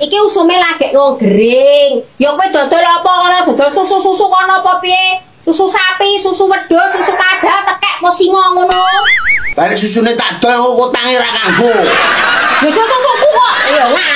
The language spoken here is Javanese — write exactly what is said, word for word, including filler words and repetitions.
iki usume lagi wong gering. Ya kowe dodol apa ora dodol susu-susu kono apa piye? Susu sapi, susu wedhus, susu kadal, tekek apa singa ngono. Lah susune tak dol kok tangi ra kanggo. Ya aja susuku kok. Ya